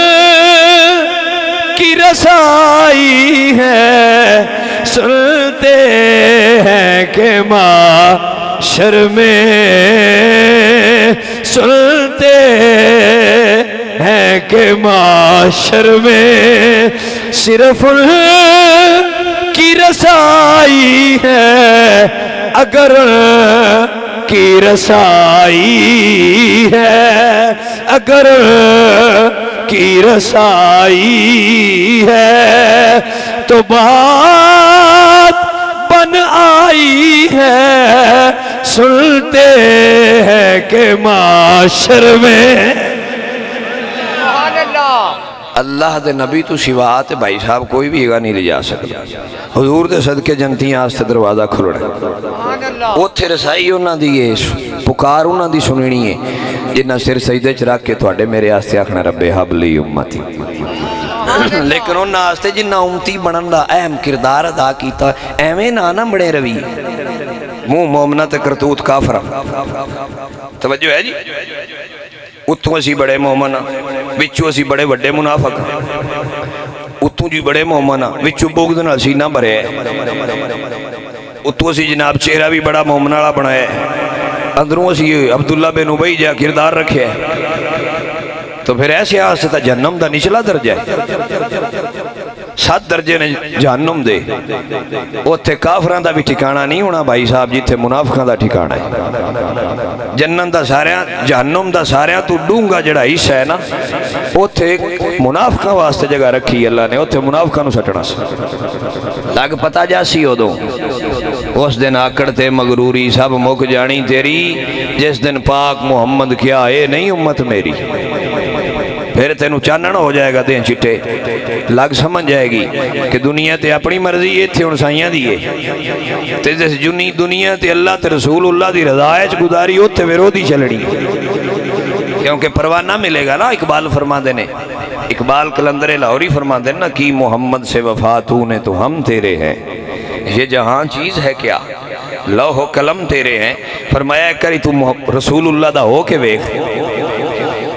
Speaker 1: کی رسائی ہے، سنتے ہیں کہ معاشر میں، سنتے ہیں کہ معاشر میں صرف کی رسائی ہے، اگر کی رسائی ہے، اگر کی رسائی ہے تو بات بن آئی ہے، سنتے ہیں کہ معاشر میں۔ اللہ دے نبی تو سوات بھائی صاحب کوئی بھی گا نہیں لے جا سکتا، حضور دے صدقے جنتیاں آستے دروازہ کھلوڑے، وہ تھے رسائی انہاں دیئے پکار انہاں دی سنینی ہے، جنہاں سر سجدے چراک کے تواڈے میرے آستے آکھنا رب حبلی امتی، لیکن انہاں آستے جنہاں امتی بنن دا اہم کردار ادا کیتا ایویں نہ نہ بڑے روی منہ مومنت کرتوت کافرہ۔ توجہ ہے جی؟ اتوں اسی بڑے مومنہ وچو اسی بڑے وڈے منافق، اتوں جی بڑے مومنہ وچو بغدنا سینہ بھرے ہے، اتوں اسی جناب چہرہ بھی بڑا مومنہ بنایا ہے، اندروں اسی عبداللہ بن ابی جا کردار رکھے ہے، تو پھر ایسے آستے تا جہنم دا نچلا درجہ ہے، سات درجے نے جہنم دے، اوتھے کافران دا بھی ٹھکانہ نہیں ہونا بھائی صاحب جیتے منافقان دا ٹھکانہ ہے۔ جنن دا ساریاں جہنم دا ساریاں تو ڈونگا جڑا حصہ ہے نا، اوتھے منافقان واسطے جگہ رکھی اللہ نے، اوتھے منافقان سٹنا سا لاگ پتا جاسی ہو دو، اس دن آکڑتے مغروری سب مک جانی تیری، جس دن پاک محمد کیا اے نہیں امت میری، پھر تینوں چاننا ہو جائے گا دیں چٹے، لگ سمجھ جائے گی کہ دنیا تے اپنی مرضی یہ تھے ان سائیاں دیئے، تے جیسے جنی دنیا تے اللہ تے رسول اللہ دی رضائش گزاری ہو تے ویرودی چلڑی، کیونکہ پروانہ ملے گا نا۔ اقبال فرما دینے، اقبال کلندر لاہوری فرما دینے نا کہ محمد سے وفا تو نے تو ہم تیرے ہیں، یہ جہاں چیز ہے کیا لوح و قلم تیرے ہیں، فرمایا کری تو رسول اللہ دا ہو کے ویکھ،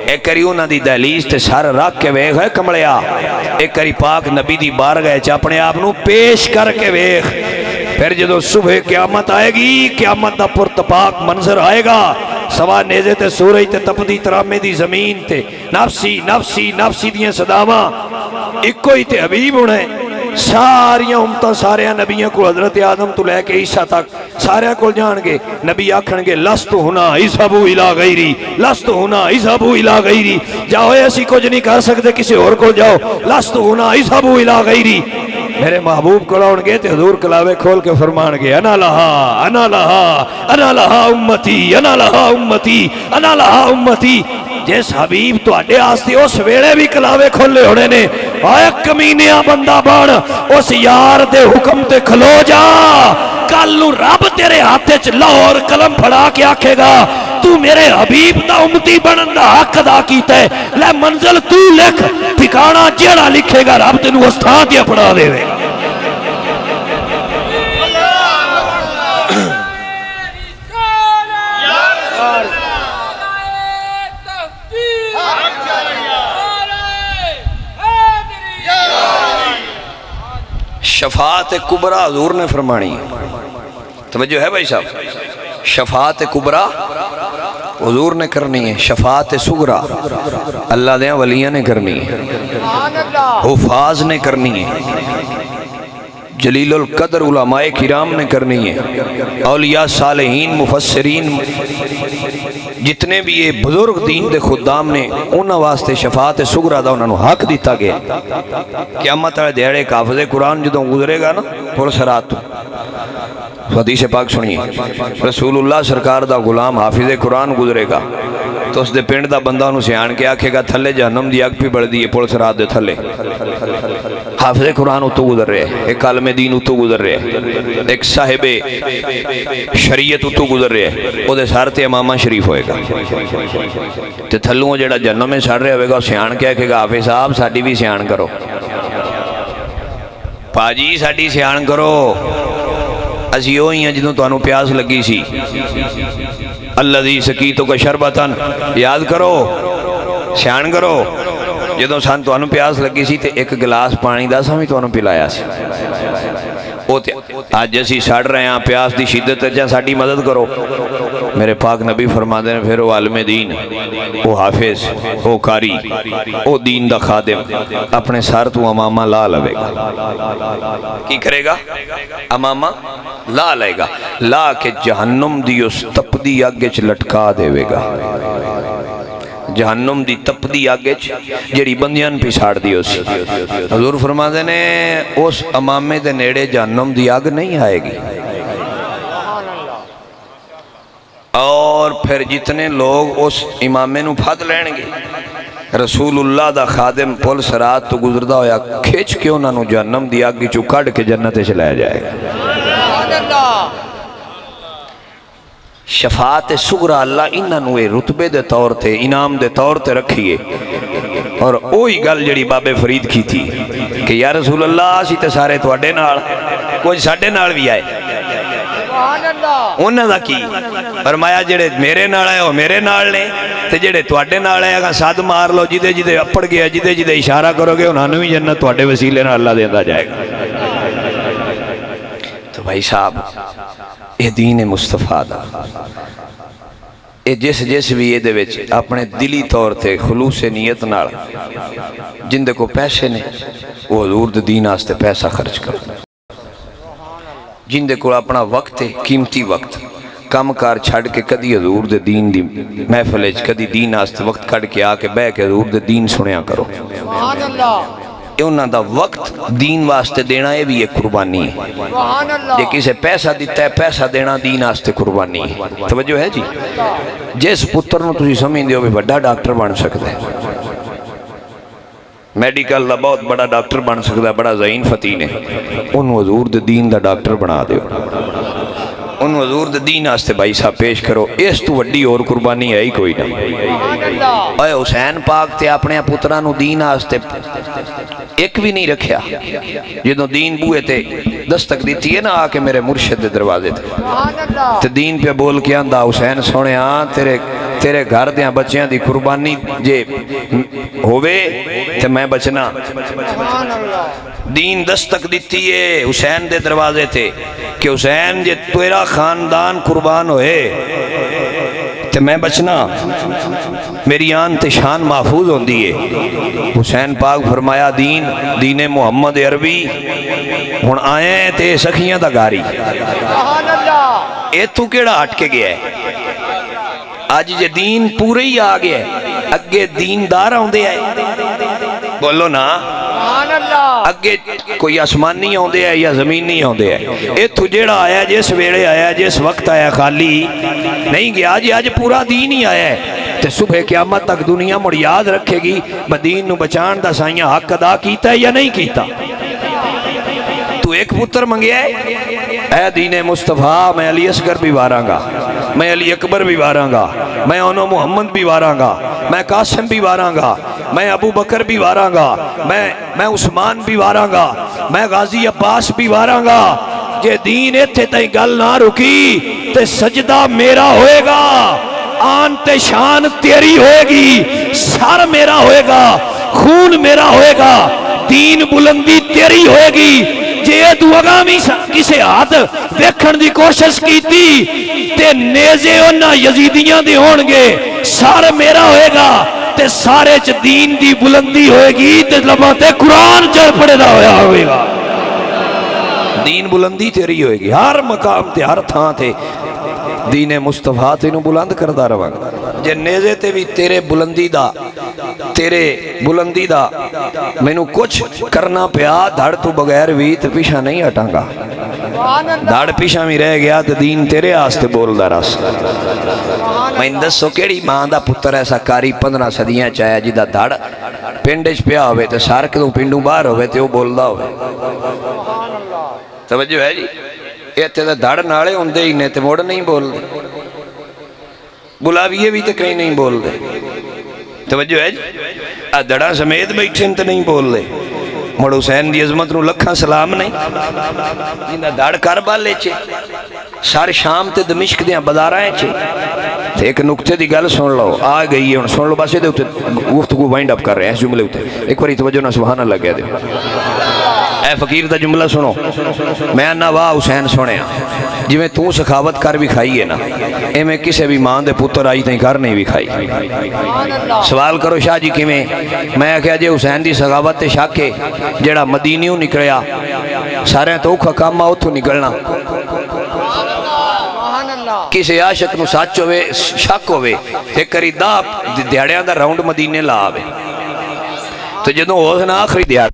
Speaker 1: ایک کری انہاں دی دہلیز تے سر رکھ کے ویخ ہے کمڑیا، ایک کری پاک نبی دی بارگاہ چ اپنے آپ نو پیش کر کے ویخ، پھر جدو صبح قیامت آئے گی، قیامت دا پرتپاک منظر آئے گا، سوا نیزے تے سورج تے تپدی ترامے دی زمین تے نفسی نفسی نفسی دیاں صداواں ایک کوئی تے حبیب ہونے، ساریاں امتاں ساریاں نبیوں کو حضرت آدم تو لے کے عیسیٰ تک ساریاں کو جان گے، نبی آکھن گے لستو ہونا عیسابو الہ غیری، لستو ہونا عیسابو الہ غیری، جاؤ ایسی کچھ نہیں کر سکتے کسی اور کو جاؤ، لستو ہونا عیسابو الہ غیری، میرے محبوب کو لاؤن گے تے حضور کلاوے کھول کے فرمان گے انا لہا انا لہا انا لہا امتی انا لہا امتی انا لہا امتی، جس حبیب تو اڈے آستے اس ویڑے بھی کلاوے کھولے ہونے نے، آئے کمینیاں بندہ بان اس یار دے حکم تے کھلو جا، کالو رب تیرے ہاتھے چ لاہور قلم پھڑا کے آکھے گا تو میرے حبیب دا امتی بنن دا حق ادا کیتا ہے، لے منزل تو لکھ، ٹھکانہ جیڑا لکھے گا رب تینوں استاد دیا پڑھا دے وے۔ شفاعت کبرا حضور نے فرمانی ہے، توجہ ہے بھائی صاحب، شفاعت کبرا حضور نے کرنی ہے، شفاعت سغرا اللہ دیا ولیہ نے کرنی ہے، حفاظ نے کرنی ہے، جلیل القدر علماء کرام نے کرنی ہے، اولیاء صالحین مفسرین جتنے بھی یہ بزرگ دین دے خدام نے انہاں واسطے شفاعت سغرا دا انہوں حق دیتا گیا، قیامت والے دیہڑے حافظ قرآن جدوں گزرے گا نا پھر سرات حدیث پاک سنیے، رسول اللہ سرکار دا غلام حافظ قرآن گزرے گا تو اس دے پنڈ دا بندہ انہوں سیان کے آکھے گا تھلے جہنم دی اگ پی بڑھ دیئے پولیس رات دے تھلے، حافظ قرآن اتو گزر رہے، ایک عالم دین اتو گزر رہے، ایک صاحب شریعت اتو گزر رہے، او دے سارتے امامہ شریف ہوئے گا تے تھلوں جڑا جہنم میں سڑ رہے ہوئے گا سیان کے آکھے گا حافظ صاحب ساڑی بھی سیان کرو، پاجی ساڑی سیان کرو، اسی ہوئی ہیں جدوں تو انہوں پیاس لگی سی، اللذی سکیتو کا شربتاً یاد کرو سیان کرو، جدوں سان تو انہوں پیاس لگی سی تے ایک گلاس پانی دا سامی تو انہوں پلایا سی، آج جیسی ساڑ رہے ہیں پیاس دی شدت جہاں ساڑی مدد کرو، میرے پاک نبی فرما دے پھر وہ عالم دین، وہ حافظ، وہ قاری، وہ دین دا خادم اپنے سار تو امامہ لا لوے گا، کی کرے گا؟ امامہ لا لے گا، لا کے جہنم دی اس تپدی آگے چ لٹکا دے وے گا، جہنم دی تپدی آگے چ جیڑی بندیاں پی ساڑ دی اس حضور فرما دے نے اس امامے دے نیڑے جہنم دی آگ نہیں آئے گی، اور پھر جتنے لوگ اس امامے نو پھد لین گے رسول اللہ دا خادم پل سرات تو گزردہ ہویا کھیچ کے انہوں جہنم دی آگی چو کڑ کے جنت چلائے جائے گا۔ شفاعت سغرا اللہ انہوں نے رتبے دے طور تے انعام دے طور تے رکھیے، اور اوہی گل جڑی باب فرید کی تھی کہ یا رسول اللہ اسی تے سارے تو اڈے نال کوئی ساڑے نال بھی آئے، انہوں نے کی فرمایا جڑے میرے نال آئے ہو میرے نال نے تے جڑے تو اڈے نال آئے اگر ساتھ مار لو جدے جدے اپڑ گیا جدے جدے اشارہ کرو گے انہوں نے بھی جنت تو اڈے وسیلے نال اللہ دیندہ جائے گا۔ تو بھائی صاحب اے دین مصطفیٰ دا اے جس جس بھی یہ دے وچ اپنے دلی طور تے خلوص نیت نال جن دے کو پیسے نے وہ حضور دے دین آستے پیسہ خرچ کرو، جن دے کو اپنا وقت ہے قیمتی وقت کم کار چھڑ کے کدی حضور دے دین دی محفل کدی دین آستے وقت کڑ کے آکے بے کے حضور دے دین سنیا کرو، اے انہاں دا وقت دین واسطے دینا یہ بھی ایک قربانی ہے، جے کسے پیسہ دیتا ہے پیسہ دینا دین واسطے قربانی ہے، توجہ ہے جی، جس پتر نو تسی سمجھ دیو بھی بڑا ڈاکٹر بن سکتا ہے، میڈیکل دا بہت بڑا ڈاکٹر بن سکتا ہے، بڑا ذہین فتین ہے، انہوں حضور دے دین دا ڈاکٹر بنا دیو، انہوں حضور دے دین آستے بھائی صاحب پیش کرو، اس تو وڈی اور قربانی ہے ہی کوئی نہ۔ اے حسین پاک تے اپنے پترانو دین آستے ایک بھی نہیں رکھیا، جدوں دین بوئے تے دستک دیتی ہے نا آکے میرے مرشد دے دروازے تے تے دین پہ بول کے آندہ حسین سونے آن تیرے تیرے گھر دیاں بچیاں دی قربانی جے ہوئے تے میں بچنا دین دستک دیتی ہے حسین دے دروازے تھے کہ حسین جے تیرا خاندان قربان ہوئے تے میں بچنا میری آن تے شان محفوظ ہوں دیئے حسین پاک فرمایا دین دین محمد عربی ہن آئے تے سکھیاں دا گاری اے تو کیڑا ہٹ کے گیا ہے آج جے دین پورے ہی آگیا ہے اگے دین دار ہوں دے آئے بولو نا اگے کوئی آسمان نہیں ہوں دے آئے یا زمین نہیں ہوں دے آئے اے تو جیڑا آیا جس ویڑے آیا جس وقت آیا خالی نہیں گیا آج آج پورا دین ہی آیا ہے تے صبح قیامت تک دنیا مڑ یاد رکھے گی بدین نو بچان دا سائیاں حق ادا کیتا ہے یا نہیں کیتا تو ایک پتر منگیا ہے اے دین مصطفیٰ میں علی اصغر بھی واراں گا میں علی اکبر بھی واراں گا میں انو محمد بھی واراں گا میں قاسم بھی واراں گا میں ابو بکر بھی واراں گا میں میں عثمان بھی واراں گا میں غازی عباس بھی واراں گا جے دین ایتھے تائیں گل نہ رکی تے سجدہ میرا ہوئے گا آن تے شان تیری ہوئے گی سر میرا ہوئے گا خون میرا ہوئے گا دین بلندی تیری ہوئے گی جے تو اگامی کسے ہاتھ دیکھن دی کوشش کی تھی تے نیزے انہا یزیدیاں دی ہونگے سار میرا ہوئے گا تے سارے چ دین دی بلندی ہوئے گی تے لباتے قرآن چڑھ پڑے دا ہویا ہوئے گا دین بلندی تیری ہوئے گی ہر مقام تے ہر تھان تے دین مصطفیٰ تینوں بلند کردہ رواں جے نیزے تے بھی تیرے بلندی دا تیرے بلندی دا میں نو کچھ کرنا پیا دھڑ تو بغیر بھی تو پیشہ نہیں ہٹاں گا دھڑ پیشہ میں رہ گیا تو دین تیرے آستے بول دا راس میں اندس سو کیڑی ماں دا پتر ایسا کاری پندرہ صدیاں چاہیا جی دا دھڑ پینڈش پیا ہوئے تو سارکدوں پینڈوں بار ہوئے تو وہ بول دا ہوئے توجہ ہے جی یہ تے دھڑ نالے ہوں دے ہی نے تے موڑ نہیں بول دے بلاویے بھی تے کہیں نہیں بول دے توجہ ہے جی دڑا سمیت بیٹھیں تے نہیں بول دے مڑ حسین دی عظمت نو لکھاں سلام نہیں جنہ دھڑ کربا لے چھے سارے شام تے دمشق دیاں بدارائیں چھے تے ایک نکتے دی گل سن لو آ گئی ہے سن لو بس یہ دے ہوتے گفتگو وائنڈ اپ کر رہے ہیں اس جملے ہوتے ایک باری توجہ نہ سبحان اللہ کہہ دے اے فقیر دا جملہ سنو میں انہا واہ حسین سنے ہاں جی میں توں سخاوت کر بھی کھائی ہے نا اے میں کسے بھی ماں دے پتر آئی تیں کر نہیں بھی کھائی سوال کرو شاہ جی کی میں میں کہا جے حسین دی سخاوت تے شاکے جڑا مدینیوں نکڑیا سارے تو اوکھا کام آؤ تو نکلنا کسے عاشق نو سچ ہوئے شک ہوئے ایک کری دا دیاڑیاں دا راؤنڈ مدینے لا آوے تو جدوں ہو سنا آخری دیار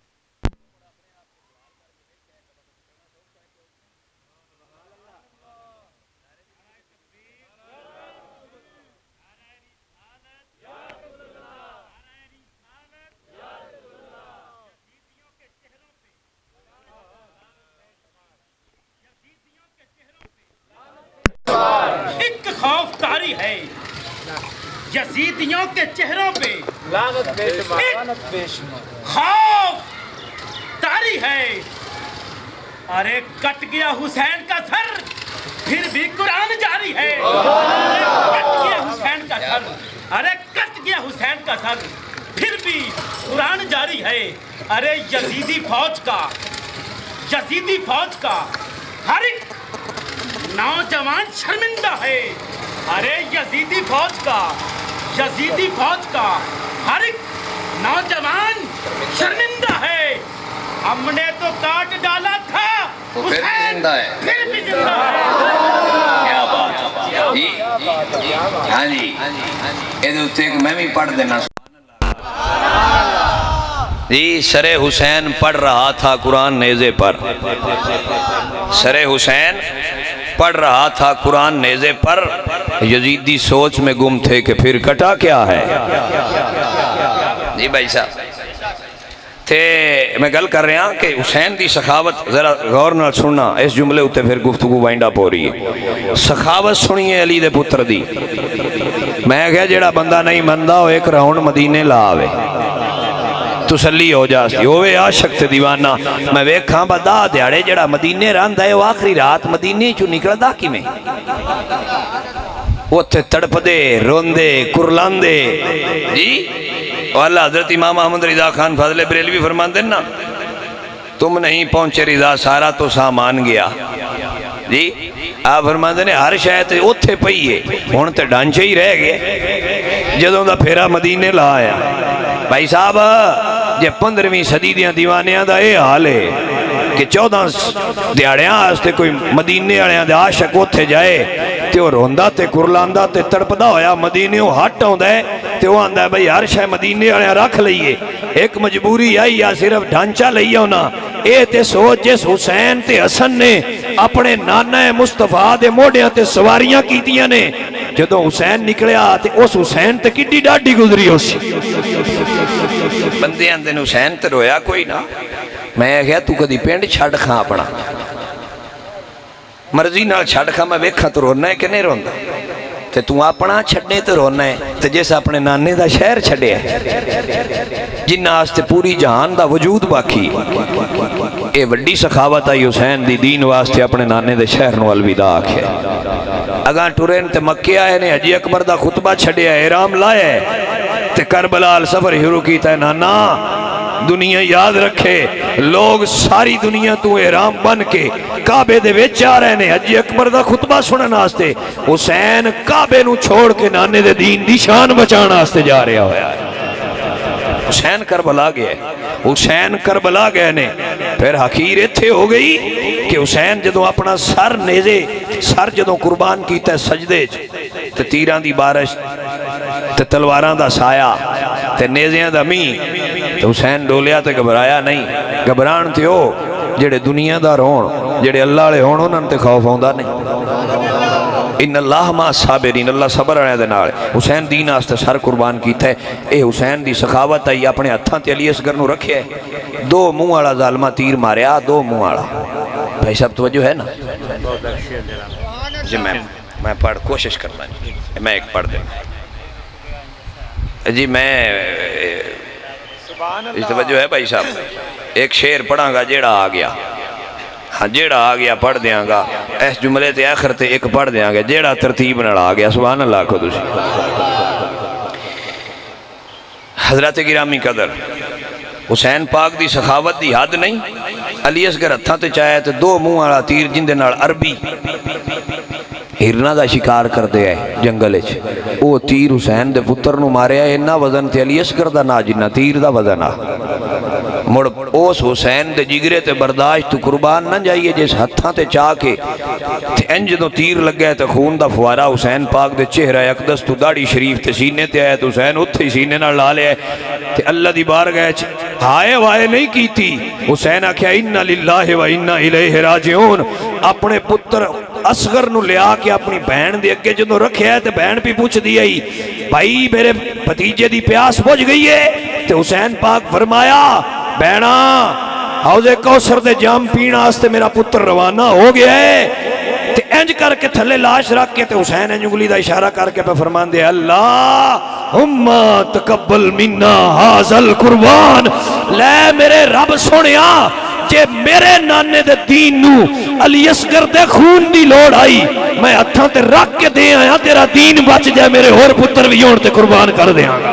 Speaker 2: ایک خوف طاری ہے یزیدیوں کے چہروں پہ خوف طاری ہے ارے کٹ گیا حسین کا سر پھر بھی قرآن جاری ہے کٹ گیا حسین کا سر ارے کٹ گیا حسین کا سر پھر بھی قرآن جاری ہے ارے یزیدی فوج کا یزیدی فوج کا ہر ایک نوجوان شرمندہ ہے ارے یزیدی فوج کا یزیدی فوج کا ہر ایک نوجوان شرمندہ ہے ہم نے تو کاٹ ڈالا تھا حسین پھر بھی زندہ ہے
Speaker 1: کیا بات جی ہاں جی یہ دوتے کہ میں بھی پڑھ دینا جی سر حسین پڑھ رہا تھا قرآن نیزے پر سر حسین پڑھ رہا تھا قرآن نیزے پر یزیدی سوچ میں گم تھے کہ پھر کٹا کیا ہے جی بھائی صاحب تھے میں گل کر رہا ہوں کہ حسین دی سخاوت ذرا غور نہ سننا اس جملے ہوتے پھر گفتگو وائنڈ اپ ہو رہی ہے سخاوت سنیے علی دے پتر دی میں کہا جڑا بندہ نہیں مندہ ہو ایک راؤنڈ مدینے لا آوے تسلی ہو جاتی ہوئے عاشق تے دیوانہ میں ویکھاں بدا دیاڑے جڑا مدینے راندہ ہے وہ آخری رات مدینے چو نکل دا کی میں اتھے تڑپ دے رون دے کرلان دے جی والا حضرت امام محمد رضا خان فضل بریلوی فرمان دے نا تم نہیں پہنچے رضا سارا تو سامان گیا جی آپ فرمان دے نے ہر شاید اتھے پئیے ہون تے ڈانچے ہی رہ گئے جدوں دا پھیرا مدینے لایا بھائی صاحب جے پندرہویں صدی دیاں دیوانیاں دا اے حال ہے کہ چودہ دیاڑیاں آستے کوئی مدینے آڑیاں دے عاشق اتھے جائے تے وہ روندہ تے کرلاندہ تے تڑپدہ ہویا مدینے وہ ہٹ ہوندہ ہے تے وہ آندہ ہے بھئی ہر شاہ مدینے آڑیاں رکھ لئیے ایک مجبوری آئی یا صرف ڈھانچہ لئیے ہونا اے تے سوچ جس حسین تے حسن نے اپنے نانا مصطفیٰ دے موڑیاں تے سواریاں کیتیاں نے جدو حسین نکلے آتے اس حسین تے کڈی ڈاڈی گزری ہو سی بندے اندن حسین تے رویا کوئی نہ میں کہا تو کدی پینڈ چھڑ کھاں اپنا مرضی نال چھڑ کھاں میں ویکھا تو رونا ہے کہ نہیں رونا تے تو اپنا چھڑنے تے رونا ہے تے جیسا اپنے نانے دا شہر چھڑے ہے جن آستے پوری جہان دا وجود باقی اے وڈی سخاوت آئی حسین دی دین واسطے اپنے نانے دے شہر نو الوداع آکھے اگاں ٹورین تے مکے آئے نے حجی اکبر دا خطبہ چھڑے ہے احرام لائے تے کربلا سفر شروع کیتا ہے نانا دنیا یاد رکھے لوگ ساری دنیا تو احرام بن کے کعبے دے ویچ آ رہے ہیں حجی اکبر دا خطبہ سنن آستے حسین کعبے نو چھوڑ کے نانے دے دین دی شان بچانا آستے جا رہا ہویا ہے حسین کربلا گئے حسین کربلا گئے نے پھر حقیر اتھے ہو گئی کہ حسین جدوں اپنا سر نیزے سر جدوں قربان کیتا ہے سجدے تے تیران دی بارش تے تلواران دا سایہ تے نیزیاں دا می تے حسین ڈولیا تے گھبرایا نہیں گھبران تے ہو جڑے دنیا دا رون جڑے اللہ لے ہون انہاں تے خوف ہوندا نہیں ان اللہ ما صابرین اللہ صبر آنے دے نال حسین دین آستے سر قربان کیتا ہے اے حسین دی سخاوت آئی اپنے ہتھاں تے علی اصغر نو رکھے ہے دو منہ والا ظالمہ تیر ماریا دو منہ والا بھائی صاحب توجہ ہے نا جی میں میں پڑھ کوشش کرنا جی میں ایک پڑھ دیں جی میں اس توجہ ہے بھائی صاحب ایک شعر پڑھاں گا جیڑا آ گیا ہاں جیڑا آ گیا پڑھ دیاں گا اس جملے تے آخر تے ایک پڑھ دیاں گا جیڑا ترتیب نال آ گیا سبحان اللہ کو دوسری حضرت گرامی قدر حسین پاک دی سخاوت دی حد نہیں علی اصغر ہتھاں تے چاہے تے دو منہ والا تیر جندے نال عربی ہرنا دا شکار کر دے ہے جنگل اچ او تیر حسین دے پتر نو ماریا ہے انہا وزن تے علی اصغر دا نا جنہ تیر دا وزن آ مڑ اوس حسین دے جگرے تے برداشت تو قربان نہ جائیے جس ہتھاں تے چاہ کے تے انج دو تیر لگ گئے تے خون دا فوارا حسین پاک دے چہرہ اقدس تو داڑی شریف تے سینے تے آئے تو حسین اتھے سینے نہ لا لے تے اللہ دی بار گئے ہائے وائے نہیں کی تھی حسین آکھیا انہا للہ و انہا الیہ راجعون اپنے پتر اصغر نو لیا کہ اپنی بہن دے اگے جنہوں رکھے ہے تے بہن بھی پوچھ دیا ہی بھائی میرے بھتیجے دی پیاس بوجھ گئی ہے تے حسین پاک فرمایا بہنا حوضے کوثر دے جام پینا آستے میرا پتر روانہ ہو گیا ہے تے انج کر کے تھلے لاش رکھ کے تے حسین انجگلی دا اشارہ کر کے پہ فرمان دے اللہ ہمہ تقبل منہ حاضل قربان لے میرے رب سنیا جے میرے نانے دے دین نو علی اصغر دے خون دی لوڑ آئی میں ہتھاں تے رکھ کے دے آیا تیرا دین بچ جائے میرے اور پتر بھی ہون تے قربان کر دے آگا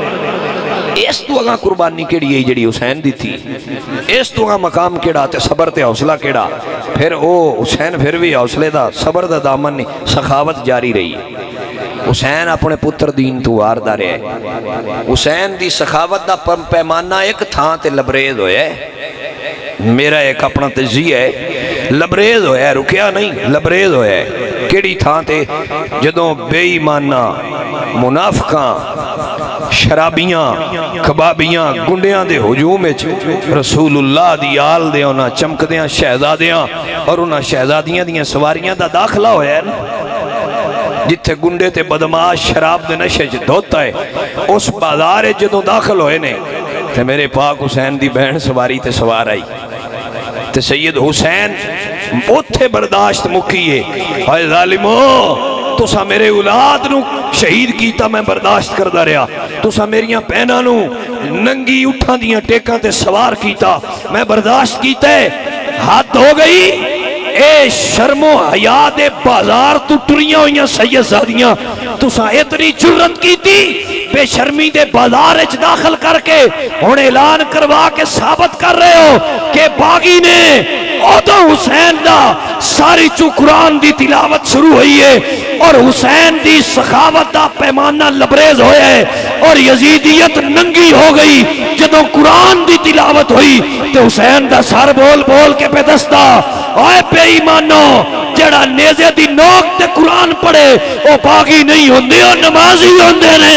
Speaker 1: اس تو اگاں قربانی کیڑی ہے جڑی حسین دی تھی اس تو اگاں مقام کیڑا تے صبر تے حوصلہ کیڑا پھر او حسین پھر بھی حوصلے دا صبر دا دامن نہیں سخاوت جاری رہی ہے حسین اپنے پتر دین تو آردہ رہے حسین دی سخاوت دا پیمانہ ایک تھاں تے لبریز ہوئے میرا ایک اپنا تجزیہ ہے لبریز ہویا ہے رکیا نہیں لبریز ہویا ہے کیڑی تھاں تے جدوں بے ایمانہ منافقاں شرابیاں کبابیاں گنڈیاں دے حجوم رسول اللہ دی آل دے انہاں چمک دیاں شہزادیاں اور انہاں شہزادیاں دیاں سواریاں دا داخلہ ہویا ہے نا جتھے گنڈے تے بدماش شراب دے نشے چ دھوتا ہے اس بازار جدوں داخل ہوئے نے تے میرے پاک حسین دی بہن سواری تے سوار آئی تے سید حسین اتھے برداشت مکیے اے ظالموں تسا میرے اولاد نو شہید کیتا میں برداشت کردہ رہا تسا میریاں پہنا نو ننگی اٹھا دیاں ٹیکاں تے سوار کیتا میں برداشت کیتا ہے حد ہو گئی اے شرم و حیا دے بازار تو ٹریاں ہوئیاں سید زادیاں تساں اتنی جرت کی تھی بے شرمی دے بازار اچ داخل کر کے ہن اعلان کروا کے ثابت کر رہے ہو کہ باغی نے ادو حسین دا ساری چو قرآن دی تلاوت شروع ہوئی ہے اور حسین دی سخاوت دا پیمانہ لبریز ہویا ہے اور یزیدیت ننگی ہو گئی جدوں قرآن دی تلاوت ہوئی تو حسین دا سر بول بول کے پہ دستا اوے بے ایمانو جڑا نیزے دی نوک تے قرآن پڑھے او باغی نہیں ہوندے او نمازی ہوندے نے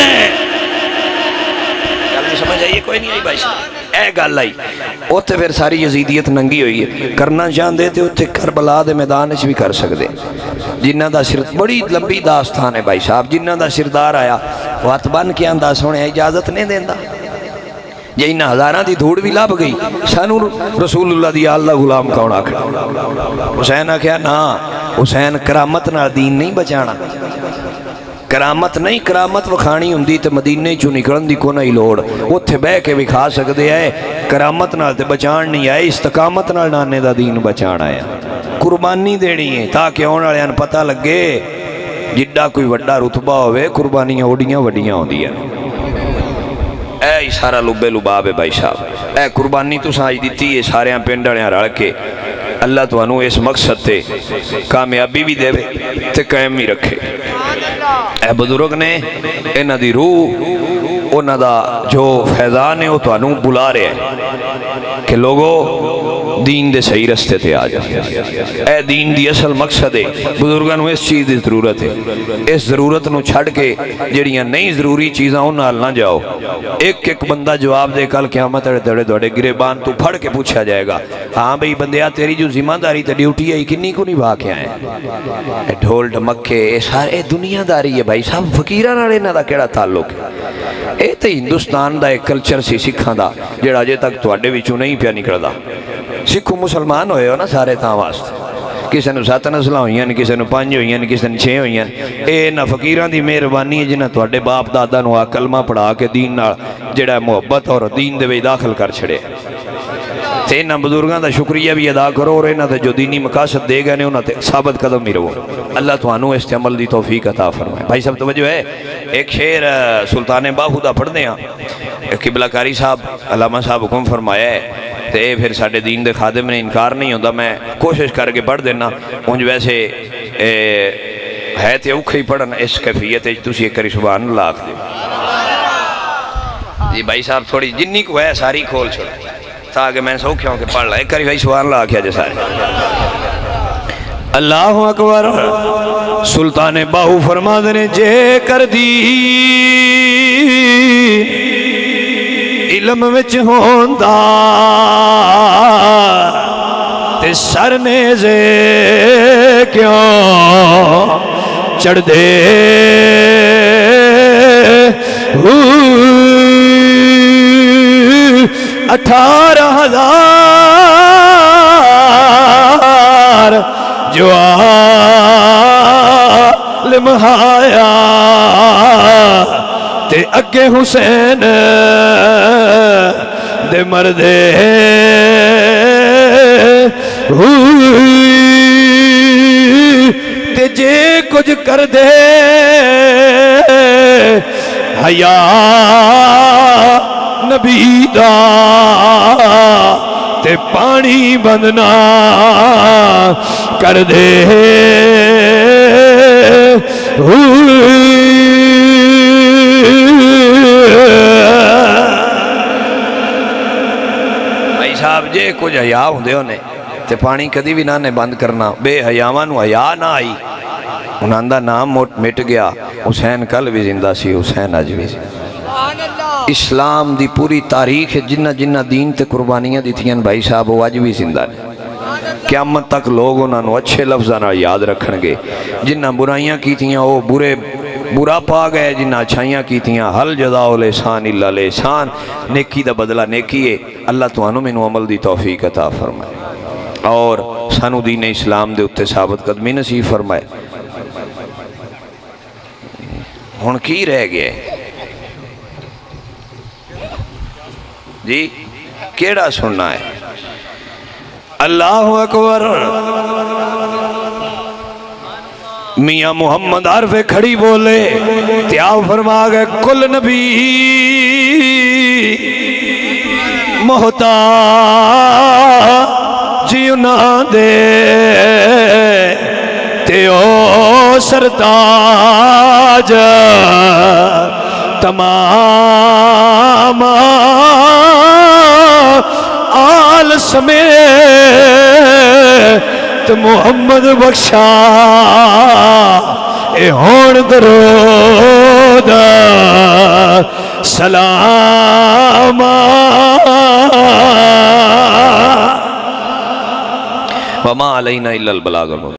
Speaker 1: گل نہیں سمجھ آئیے کوئی نہیں آئی بھائی اے گل آئی اوتے پھر ساری یزیدیت ننگی ہوئی ہے کرنا چاہندے تھے اوتے کربلا دے میدان وچ بھی کر سکدے جنہ دا سر بڑی لمبی داستان ہے بھائی صاحب جنہ دا سردار آیا وہ ہاتھ بن کے آندا سونے اجازت نہیں دیندا جے انہاں ہزاراں دی دھوڑ بھی لب گئی سانو رسول اللہ دی آل دا غلام کون آکھنا حسین آکھیا نا حسین کرامت نال دین نہیں بچانا کرامت نہیں کرامت وکھانی ہوندی تے مدینے چوں نکلن دی کوئی نہیں لوڑ اوتھے بہ کے وکھا سکدے اے کرامت نال تے بچان نہیں آئے استقامت نال نانے دا دین بچانا ہے قربانی دینی ہے تاکہ آنے والے ان پتہ لگے جڈا کوئی وڈا رتبہ ہوئے قربانیاں وڈیاں وڈیاں ہوندیاں اے سارا لبے لباب ہے بھائی صاحب اے قربانی تو ساج دیتی ہے سارے پنڈ والے رل کے اللہ تانوں اس مقصد تے کامیابی بھی دے تے قائم بھی رکھے اے بزرگ نے انہاں دی روح انہاں دا جو فیضان ہے وہ تانوں بلا رہے ہیں کہ لوگو دین دے صحیح رستے تے آ جا اے دین دی اصل مقصد ہے بزرگاں نو اس چیز دی ضرورت ہے اس ضرورت نو چھڑ کے جڑیاں نہیں ضروری چیزاں ان نال نہ جاؤ ایک ایک بندہ جواب دے کل قیامت دے دڑے دڑے گریبان تو پھڑ کے پوچھا جائے گا ہاں بھئی بندیا تیری جو ذمہ داری تے ڈیوٹی ہے کنی کو نبھا کے آئے اے ڈھول ڈمکے اے سارے دنیا داری ہے بھائی صاحب فقیراں نال انہاں دا کیڑا تعلق ہے اے تے ہندوستان دا ایک کلچر سی سکھاں دا جڑا اجے تک تواڈے وچوں نہیں پیا نکلدا سکھو مسلمان ہوئے ہو نا سارے تاں واسطے کسے نو سات نسلہ ہوئیاں کسے نو پانچ ہوئیاں کسے نو چھے ہوئیاں اے نہ فقیران دی مہربانی ہے جنہ تواڈے باپ دادا نو کلمہ پڑھا کے دین نال جڑا محبت اور دین دے وچ داخل کر چھڑے تے انہاں بزرگاں دا شکریہ بھی ادا کرو اور انہاں تے جو دینی مقاصد دے گئے نے انہاں تے ثابت قدم ہی رہو اللہ تانوں اس تے عمل دی توفیق عطا فرمائے بھائی صاحب توجہ ہے ایک شعر سلطان باہو دا پڑھ دے ہاں قبلہ کاری صاحب علامہ صاحب حکم فرمایا ہے تے پھر ساڑھے دین دے خادم نے انکار نہیں ہوتا میں کوشش کر کے پڑھ دینا انج ویسے ہے تے اوکھے پڑھن اس کیفیت ہے تسی ایک کری سبحان اللہ آکھ دے جی بھائی صاحب تھوڑی جنی کو ہے ساری کھول چھوڑ تاکہ میں سوکھے ہوں کہ پڑھ لائے ایک کری بھائی سبحان اللہ آکھیا جے سارے اللہ اکبر سلطان باہو فرما دنے جے کر دی علم وچ ہوندا تے سر نیزے کیوں چڑھ دے اٹھارہ ہزار جو عالم آیا تے اگے حسین دے مردے تے جے کچھ کر دے حیا نبی دا تے پانی بندنا کر دے بھائی صاحب جے کچھ حیا ہوندے ہونے تے پانی کدی بھی نہ نے بند کرنا بے حیاواں نو حیا نہ آئی انہاں دا نام مٹ گیا حسین کل بھی زندہ سی حسین اج بھی اسلام دی پوری تاریخ جنہ جنہ دین تے قربانیاں دیتیاں بھائی صاحب وہ اج بھی زندہ نے قیامت تک لوگ انہاں نو اچھے لفظاں یاد رکھن گے جنہ برائیاں کیتیاں وہ برے برا پا گئے جنہ اچھائیاں کیتیاں حل جزاء الاحسان الا الاحسان نیکی دا بدلہ نیکی ہے اللہ تانوں مینوں عمل دی توفیق عطا فرمائے اور سانو دین اسلام دے اتے ثابت قدمی نصیب فرمائے ہن کی رہ گئے جی کیڑا سننا ہے اللہ اکبر میاں محمد عارف کھڑی بولے تیا فرما گئے کل نبی محتاجیوں نہ دے تیو سرتاج تمام آل سمیت محمد بخشا اے ہون درود سلام وما علینا الا البلاغ المبین.